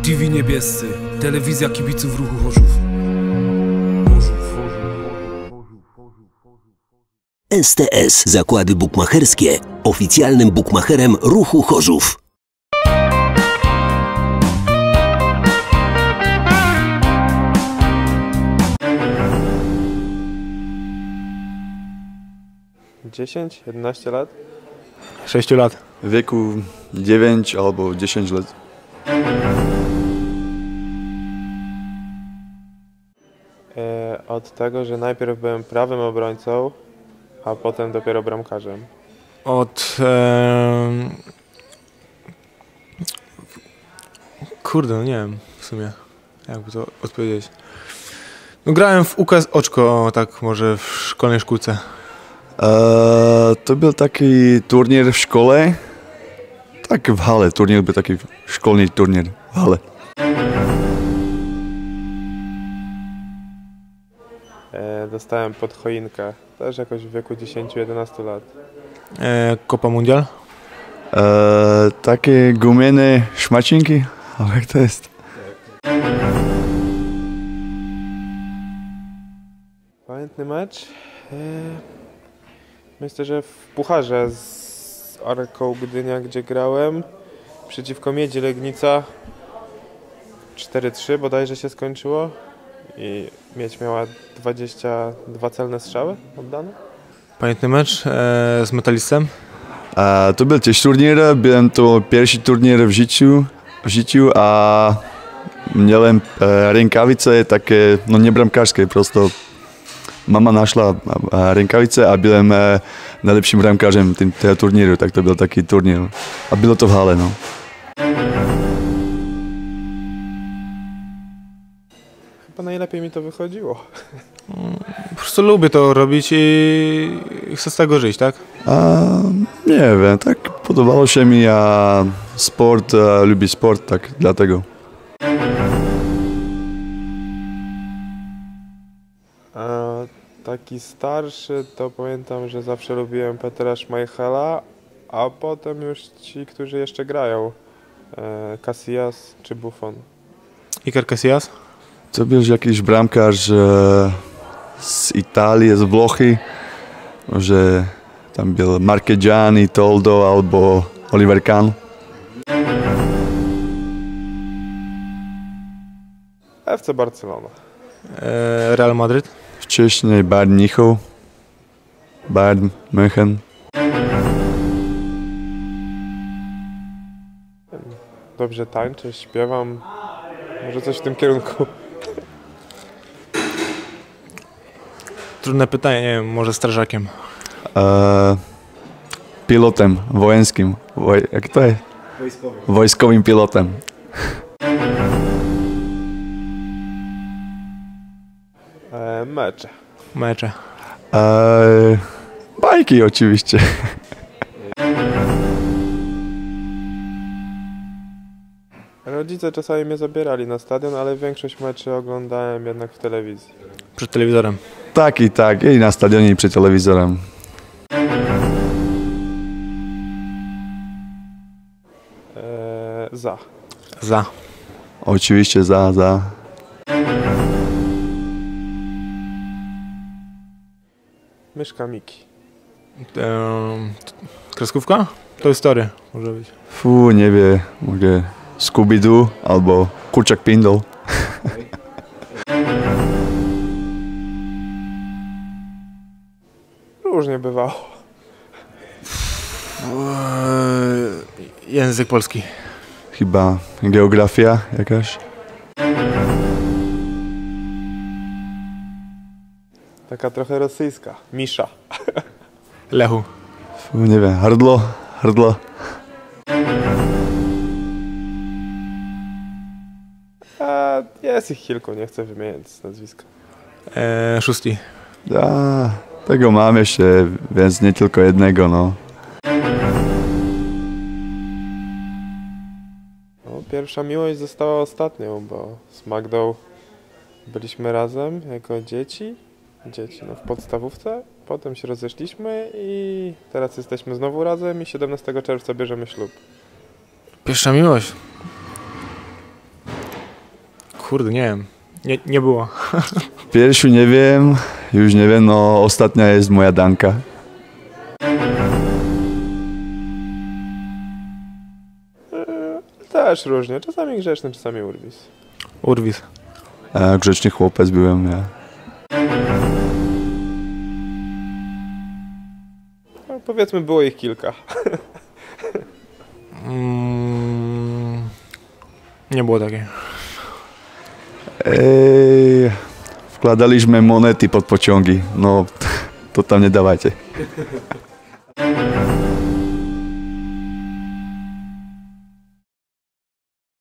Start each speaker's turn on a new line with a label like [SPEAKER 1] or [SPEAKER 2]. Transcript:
[SPEAKER 1] TV Niebiescy, telewizja kibiców ruchu Chorzów.
[SPEAKER 2] STS Zakłady Bukmacherskie, oficjalnym bukmacherem ruchu Chorzów.
[SPEAKER 3] Dziesięć, 11 lat?
[SPEAKER 4] 6 lat.
[SPEAKER 5] W wieku 9 albo 10 lat.
[SPEAKER 3] Od tego, że najpierw byłem prawym obrońcą, a potem dopiero bramkarzem.
[SPEAKER 4] Kurde, no nie wiem w sumie, jakby to odpowiedzieć. No grałem w UKS Oczko, tak może w szkolnej szkółce.
[SPEAKER 5] To był taki turnier w szkole. Tak w hale, turnier był taki szkolny turnier w hale.
[SPEAKER 3] Dostałem pod choinkę, też jakoś w wieku 10-11 lat.
[SPEAKER 4] Copa Mundial.
[SPEAKER 5] Takie gumiane szmacinki, ale jak to jest?
[SPEAKER 3] Pamiętny mecz? Myślę, że w pucharze z Arką Gdynia, gdzie grałem, przeciwko Miedzi Legnica 4-3 bodajże się skończyło i Miedź miała 22 celne strzały oddane.
[SPEAKER 4] Pamiętny mecz z Metalistem.
[SPEAKER 5] To był też turnier, byłem to pierwszy turnier w życiu, a miałem rękawice takie, no nie bramkarskie, prosto mama našla rękawice a byłem najlepszym bramkarzem tego turnieju, tak to był taki turnier. A było to w hale, no.
[SPEAKER 3] Chyba najlepiej mi to wychodziło.
[SPEAKER 4] Po prostu lubię to robić i chcę z tego żyć, tak?
[SPEAKER 5] Nie wiem, tak podobało się mi, a sport, lubię sport, tak dlatego.
[SPEAKER 3] Taki starszy to pamiętam, że zawsze lubiłem Petera Schmeichela, a potem już ci, którzy jeszcze grają. Casillas czy Buffon.
[SPEAKER 4] Iker Casillas?
[SPEAKER 5] To był jakiś bramkarz z Italii, z Włochy, że tam był Marchegiani, Toldo albo Oliver Kahn.
[SPEAKER 3] FC Barcelona.
[SPEAKER 4] Real Madrid.
[SPEAKER 5] Wcześniej Bayern Mnichów, Bayern München.
[SPEAKER 3] Dobrze tańczę, śpiewam. Może coś w tym kierunku.
[SPEAKER 4] Trudne pytanie, nie wiem, może strażakiem.
[SPEAKER 5] Pilotem wojenskim. Jak to jest? Wojskowym pilotem.
[SPEAKER 3] Mecze.
[SPEAKER 5] Bajki oczywiście.
[SPEAKER 3] Rodzice czasami mnie zabierali na stadion, ale większość meczy oglądałem jednak w telewizji.
[SPEAKER 4] Przed telewizorem.
[SPEAKER 5] Tak i tak, i na stadionie i przed telewizorem.
[SPEAKER 3] Za.
[SPEAKER 5] Oczywiście za.
[SPEAKER 3] Myszka Miki.
[SPEAKER 4] Kreskówka? To historia może być.
[SPEAKER 5] Nie wiem, mogę Scooby-Doo albo Kurczak Pindol.
[SPEAKER 3] Różnie bywało.
[SPEAKER 4] Język polski.
[SPEAKER 5] Chyba geografia jakaś.
[SPEAKER 3] Taka trochę rosyjska. Misza.
[SPEAKER 4] Lechu.
[SPEAKER 5] Nie wiem, hrdlo.
[SPEAKER 3] Jest ich kilku, nie chcę wymieniać z nazwiska.
[SPEAKER 4] Szósti.
[SPEAKER 5] Tego mam jeszcze, więc nie tylko jednego, no.
[SPEAKER 3] Pierwsza miłość została ostatnią, bo z Magdą byliśmy razem jako dzieci w podstawówce, potem się rozeszliśmy i teraz jesteśmy znowu razem i 17 czerwca bierzemy ślub.
[SPEAKER 4] Pierwsza miłość. Kurde, nie wiem. Nie było.
[SPEAKER 5] Pierwszu nie wiem, już nie wiem, no ostatnia jest moja Danka.
[SPEAKER 3] Też różnie, czasami grzeczny, czasami urwis.
[SPEAKER 4] Urwis.
[SPEAKER 5] Grzeczny chłopiec byłem, ja.
[SPEAKER 3] No, powiedzmy, było ich kilka.
[SPEAKER 4] Nie było takiej.
[SPEAKER 5] Wkładaliśmy monety pod pociągi, no to tam nie dawajcie.